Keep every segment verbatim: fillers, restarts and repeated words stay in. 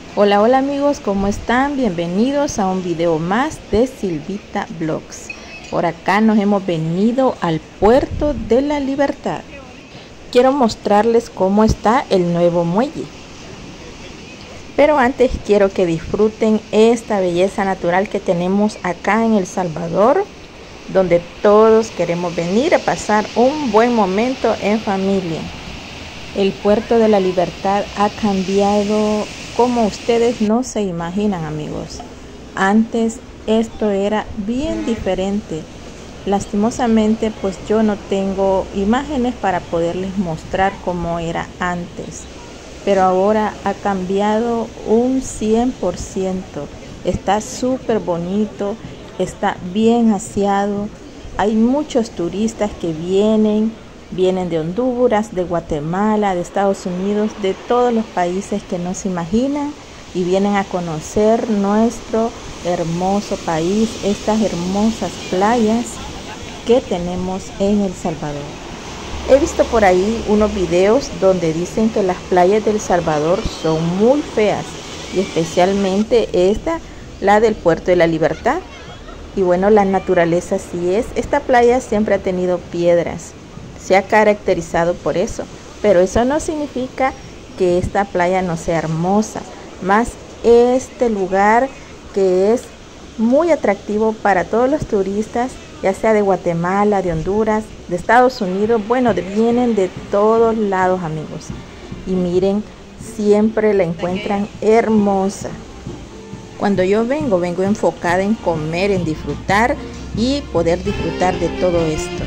Hola, hola amigos, ¿cómo están? Bienvenidos a un video más de Silvita Vlogs. Por acá nos hemos venido al Puerto de la Libertad. Quiero mostrarles cómo está el nuevo muelle. Pero antes quiero que disfruten esta belleza natural que tenemos acá en El Salvador, donde todos queremos venir a pasar un buen momento en familia. El Puerto de la Libertad ha cambiado como ustedes no se imaginan, amigos. Antes esto era bien diferente. Lastimosamente, pues yo no tengo imágenes para poderles mostrar cómo era antes. Pero ahora ha cambiado un cien por ciento. Está súper bonito, está bien aseado. Hay muchos turistas que vienen. Vienen de Honduras, de Guatemala, de Estados Unidos, de todos los países que no se imaginan y vienen a conocer nuestro hermoso país, estas hermosas playas que tenemos en El Salvador. He visto por ahí unos videos donde dicen que las playas de El Salvador son muy feas y especialmente esta, la del Puerto de la Libertad. Y bueno, la naturaleza sí es. Esta playa siempre ha tenido piedras. Se ha caracterizado por eso, pero eso no significa que esta playa no sea hermosa, más este lugar que es muy atractivo para todos los turistas, ya sea de Guatemala, de Honduras, de Estados Unidos, bueno, vienen de todos lados, amigos, y miren, siempre la encuentran hermosa. Cuando yo vengo, vengo enfocada en comer, en disfrutar y poder disfrutar de todo esto.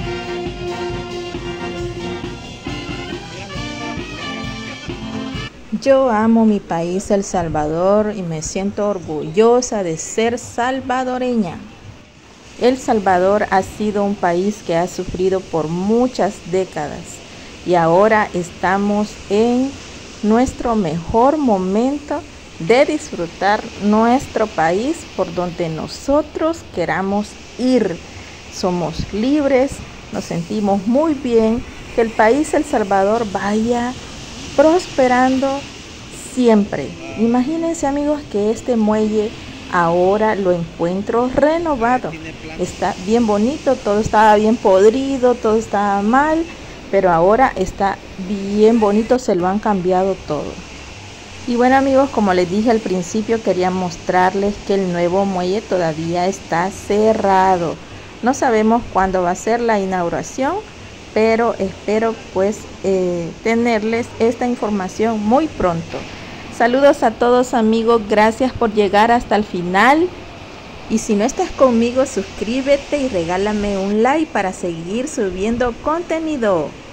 Yo amo mi país, El Salvador, y me siento orgullosa de ser salvadoreña. El Salvador ha sido un país que ha sufrido por muchas décadas y ahora estamos en nuestro mejor momento de disfrutar nuestro país por donde nosotros queramos ir. Somos libres, nos sentimos muy bien, que el país El Salvador vaya prosperando siempre. Imagínense, amigos, que este muelle ahora lo encuentro renovado. Está bien bonito, todo estaba bien podrido, todo estaba mal, pero ahora está bien bonito, se lo han cambiado todo. Y bueno, amigos, como les dije al principio, quería mostrarles que el nuevo muelle todavía está cerrado. No sabemos cuándo va a ser la inauguración, pero espero pues eh, tenerles esta información muy pronto. Saludos a todos, amigos, gracias por llegar hasta el final. Y si no estás conmigo, suscríbete y regálame un like para seguir subiendo contenido.